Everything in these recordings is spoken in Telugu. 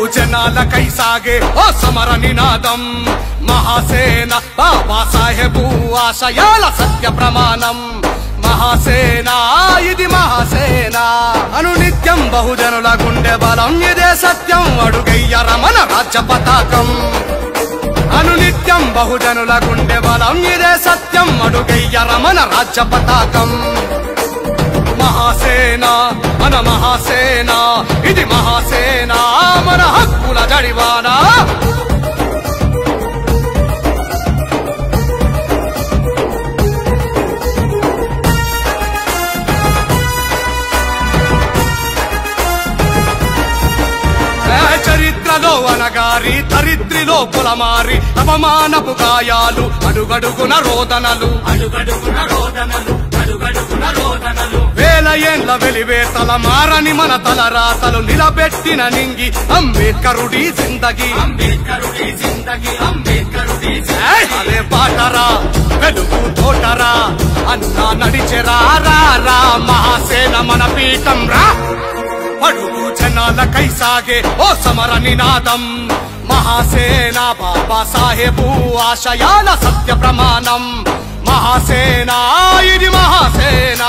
జనాలకై సాగే ఓ సమర నినాదం మహాసేన బాబా సాహెబు ఆశయాల సత్య ప్రమాణం మహాసేన ఇది మహాసేన అనునిత్యం బహుజనుల గుండె బలం ఇదే సత్యం అడుగయ్యర మన రాజ్య పతాకం అనునిత్యం బహుజనుల గుండె బలం ఇదే సత్యం అడుగయ్యర మన రాజ్య పతాకం మహాసేన మన మహాసేన ఇది మహాసేన మన హక్కుల జడివానా చరిత్రలో అనగారి దరిద్రిలో కులమారి అవమానపు గాయాలు అడుగడుగున రోదనలు వేల ఏండ్ల వెలివేతల మారని మన తలరాతలు నిలబెట్టిన నింగి అంబేద్కరుడి జిందగీ అదే పాటరా వెలుగు తోటరా అన్నా నడిచెరా రా మహాసేన మన పీఠం రా అడుగు జనాలకై సాగే ఓ సమర నినాదం మహాసేన బాబా సాహెబు ఆశయాల సత్య ప్రమాణం మహాసేన ఇది మహాసేన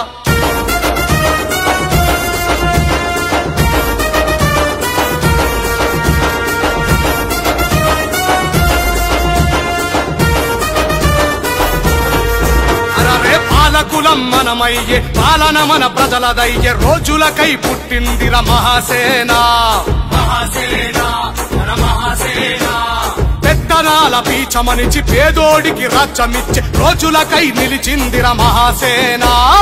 పాలకులం మనమయ్యే పాలన మన ప్రజలదయ్యే రోజులకై పుట్టిందిర మహాసేన పెత్తనాల పీచమనిచి పేదోడికి రాజ్యమిచ్చే రోజులకై నిలిచిందిర మహాసేన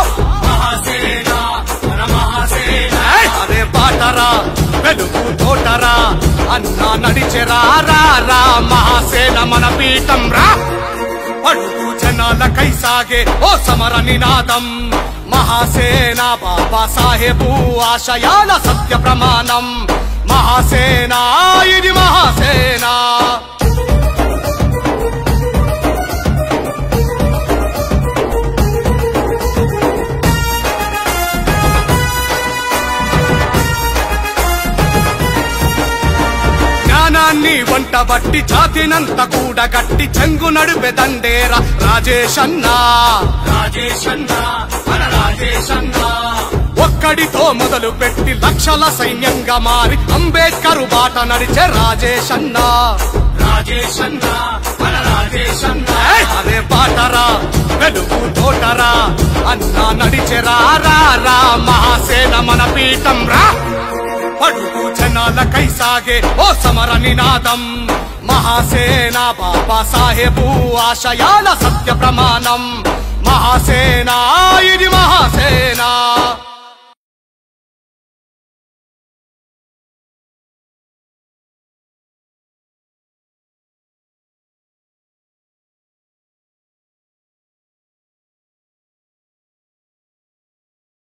అదే పాటరా వెలుగు తోటరా అన్నా నడిచెరా రా మహాసేన మన పీఠం రా అడుగు జనాలకై సాగే ఓ సమర నినాదం మహాసేన బాబా సాహెబు ఆశయాల సత్య ప్రమాణం మహాసేన ఇది మహాసేన జ్ఞానాన్ని వంటబట్టి జాతినంత కూడగట్టి చెంగు నడుపె దండేరా రాజేశన్నా ఒక్కడితో మొదలు పెట్టి లక్షల సైన్యంగా మారి అంబేద్కరు బాట నడిచే రాజేశన్నా అదే పాటరా వెలుగు తోటరా అన్నా నడిచెరా రా మహాసేన మన పీఠం రా అడుగు జనాలకై సాగే ఓ సమర నినాదం మహాసేన బాబా సాహెబు ఆశయాల సత్య ప్రమాణం మహాసేన ఇది మహాసేన